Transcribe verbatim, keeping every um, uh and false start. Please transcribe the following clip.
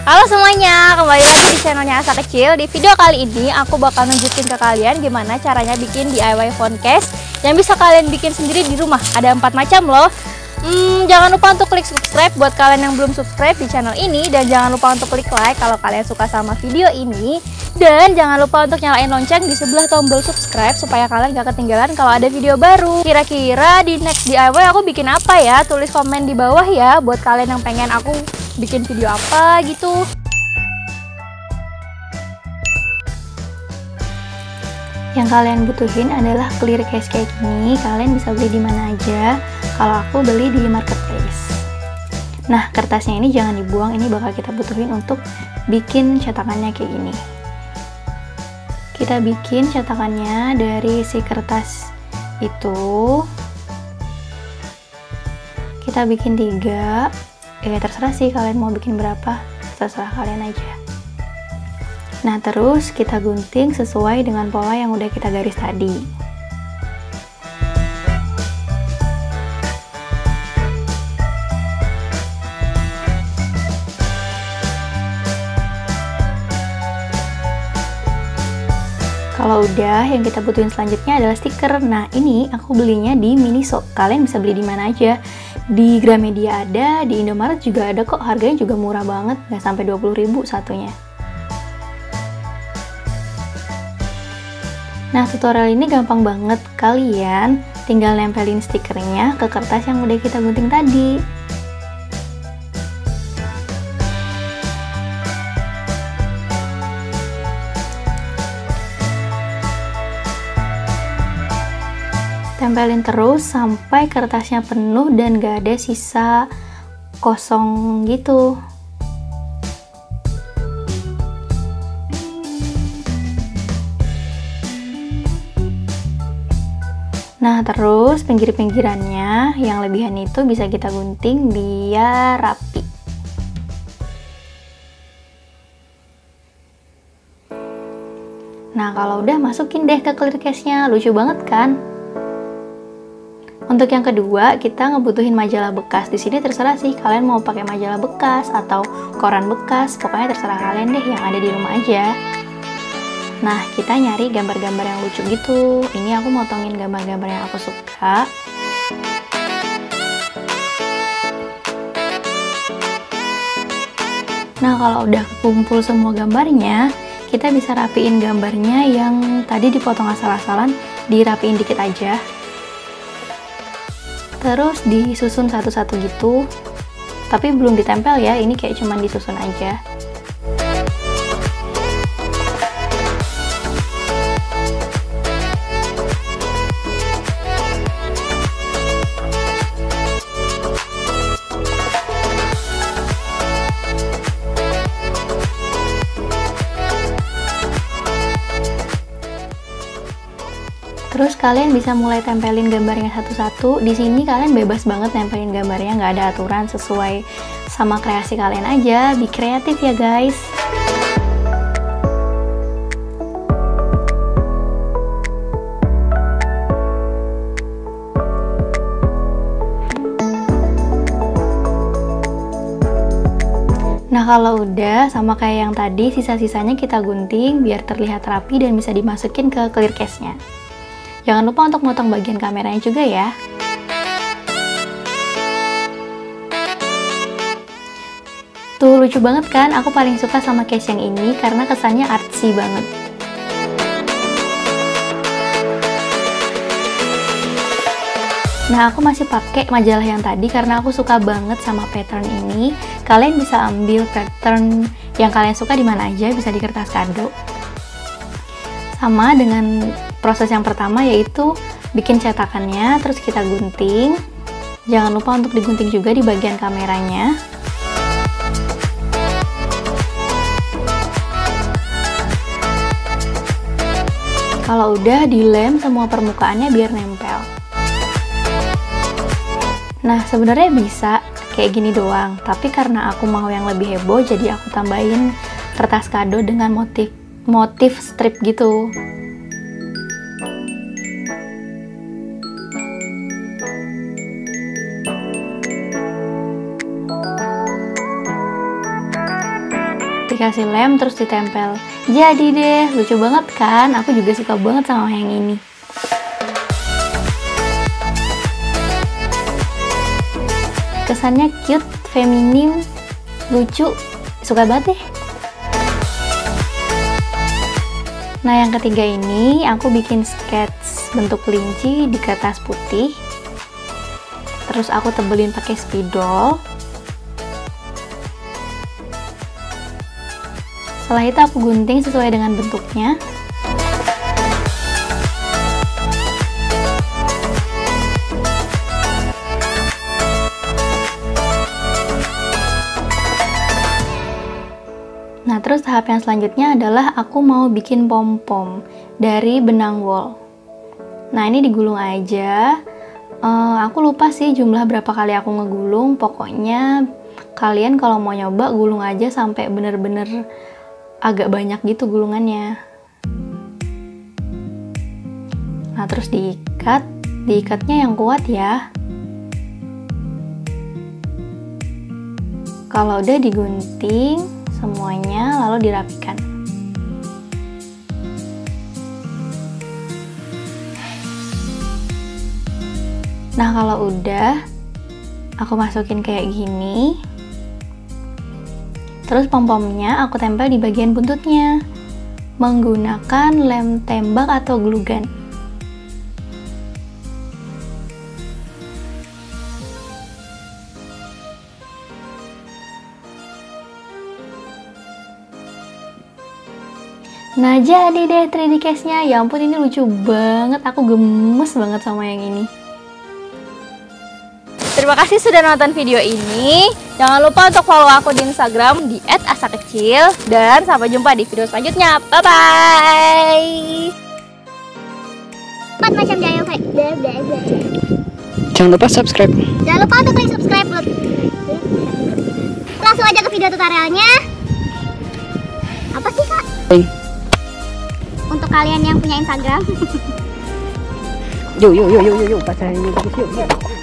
Halo semuanya, kembali lagi di channelnya Asa Kecil. Di video kali ini aku bakal nunjukin ke kalian gimana caranya bikin D I Y phone case yang bisa kalian bikin sendiri di rumah. Ada empat macam loh. Hmm, jangan lupa untuk klik subscribe buat kalian yang belum subscribe di channel ini. Dan jangan lupa untuk klik like kalau kalian suka sama video ini. Dan jangan lupa untuk nyalain lonceng di sebelah tombol subscribe supaya kalian gak ketinggalan kalau ada video baru. Kira-kira di next D I Y aku bikin apa ya? Tulis komen di bawah ya buat kalian yang pengen aku bikin video apa gitu. Yang kalian butuhin adalah clear case kayak gini. Kalian bisa beli di mana aja. Kalau aku beli di marketplace. Nah, kertasnya ini jangan dibuang. Ini bakal kita butuhin untuk bikin cetakannya kayak gini. Kita bikin cetakannya dari si kertas itu. Kita bikin tiga. Ya terserah sih kalian mau bikin berapa, terserah kalian aja. Nah terus kita gunting sesuai dengan pola yang udah kita garis tadi. Kalau udah, yang kita butuhin selanjutnya adalah stiker. Nah, ini aku belinya di Miniso. Kalian bisa beli di mana aja. Di Gramedia ada, di Indomaret juga ada kok. Harganya juga murah banget, nggak sampai dua puluh ribu satunya. Nah, tutorial ini gampang banget. Kalian tinggal nempelin stikernya ke kertas yang udah kita gunting tadi. Tempelin terus sampai kertasnya penuh dan gak ada sisa kosong gitu. Nah terus pinggir-pinggirannya yang lebihan itu bisa kita gunting biar rapi. Nah kalau udah, masukin deh ke clear case-nya. Lucu banget kan? Untuk yang kedua, kita ngebutuhin majalah bekas. Di sini terserah sih kalian mau pakai majalah bekas atau koran bekas, pokoknya terserah kalian deh yang ada di rumah aja. Nah, kita nyari gambar-gambar yang lucu gitu. Ini aku motongin gambar-gambar yang aku suka. Nah, kalau udah kumpul semua gambarnya, kita bisa rapiin gambarnya yang tadi dipotong asal-asalan, dirapiin dikit aja. Terus disusun satu-satu gitu, tapi belum ditempel ya, ini kayak cuman disusun aja. Terus kalian bisa mulai tempelin gambarnya satu-satu. Di sini kalian bebas banget tempelin gambarnya, nggak ada aturan, sesuai sama kreasi kalian aja. Be kreatif ya guys. Nah kalau udah, sama kayak yang tadi, sisa-sisanya kita gunting biar terlihat rapi dan bisa dimasukin ke clear case-nya. Jangan lupa untuk motong bagian kameranya juga ya. Tuh lucu banget kan? Aku paling suka sama case yang ini karena kesannya artsy banget. Nah, aku masih pakai majalah yang tadi karena aku suka banget sama pattern ini. Kalian bisa ambil pattern yang kalian suka di mana aja, bisa di kertas kado. Sama dengan proses yang pertama, yaitu bikin cetakannya, terus kita gunting. Jangan lupa untuk digunting juga di bagian kameranya. Kalau udah, dilem semua permukaannya biar nempel. Nah, sebenarnya bisa kayak gini doang, tapi karena aku mau yang lebih heboh, jadi aku tambahin kertas kado dengan motif motif strip gitu. dikasih lem terus ditempel. Jadi deh, lucu banget kan? Aku juga suka banget sama yang ini. Kesannya cute, feminim, lucu, suka banget deh. Nah, yang ketiga ini aku bikin sketch bentuk kelinci di kertas putih. Terus aku tebelin pakai spidol. Setelah itu aku gunting sesuai dengan bentuknya. Nah, terus tahap yang selanjutnya adalah aku mau bikin pom-pom dari benang wol. Nah, ini digulung aja. Uh, aku lupa sih jumlah berapa kali aku ngegulung. Pokoknya kalian kalau mau nyoba gulung aja sampai bener-bener agak banyak gitu gulungannya. Nah, terus diikat. Diikatnya yang kuat ya. Kalau udah digunting semuanya, lalu dirapikan. Nah, kalau udah, aku masukin kayak gini. Terus pom-pomnya aku tempel di bagian buntutnya menggunakan lem tembak atau glue gun. Nah, jadi deh tiga D case-nya. Ya ampun, ini lucu banget. Aku gemes banget sama yang ini. Terima kasih sudah nonton video ini. Jangan lupa untuk follow aku di Instagram di et asa kecil. Dan sampai jumpa di video selanjutnya. Bye-bye. Empat macam jaya. Jangan lupa subscribe. Jangan lupa untuk klik subscribe. Langsung aja ke video tutorialnya. Apa sih, Kak? Hey. Untuk kalian yang punya Instagram. Yo yo yo yo yo yo, pacaran ini bagus yuk.